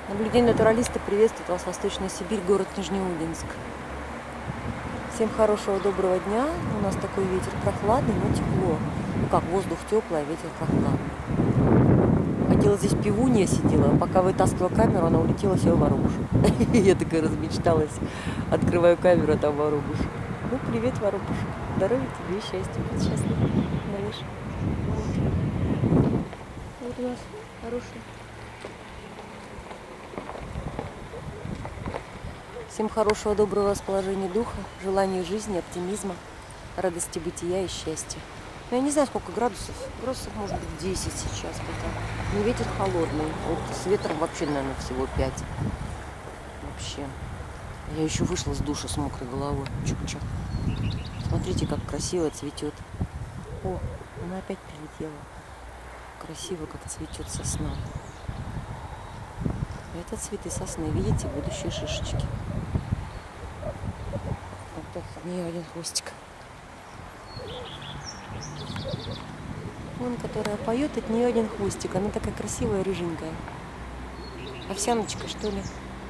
Наблюдение натуралиста приветствует вас Восточная Сибирь, город Нижнеудинск. Всем хорошего, доброго дня. У нас такой ветер прохладный, но тепло. Ну как, воздух теплый, а ветер прохладный. Хотела здесь пивунья сидела, пока вытаскивала камеру, она улетела себе в воробушек. Я такая размечталась. Открываю камеру, а там воробушек. Ну, привет, воробушек. Здоровья тебе и счастья. Будь счастлив, малыш. Вот у нас хороший. Всем хорошего, доброго расположения духа, желания жизни, оптимизма, радости бытия и счастья. Но я не знаю, сколько градусов. Градусов может быть 10 сейчас. Не ветер холодный. Вот с ветром вообще, наверное, всего 5. Вообще. Я еще вышла с душа с мокрой головой. Чукча. Смотрите, как красиво цветет. О, она опять прилетела. Красиво, как цветет сосна. Это цветы сосны. Видите, будущие шишечки. Вот тут не один хвостик. Вон, которая поет, от нее один хвостик. Она такая красивая, рыженькая. Овсяночка, что ли?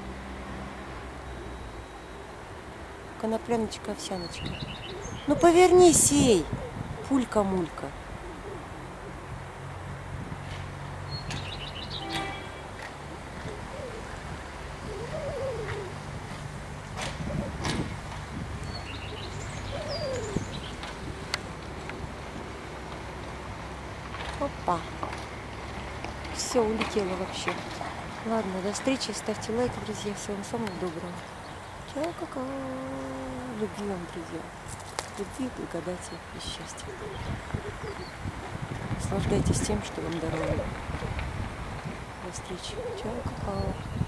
Конопляночка, овсяночка. Ну повернись, ей! Пулька-мулька. Опа. Все, улетело вообще. Ладно, до встречи. Ставьте лайки, друзья. Всего вам самого доброго. Чао-какао. Любви вам, друзья. Любви, благодати и счастья. Наслаждайтесь тем, что вам даровано. До встречи. Чао-какао.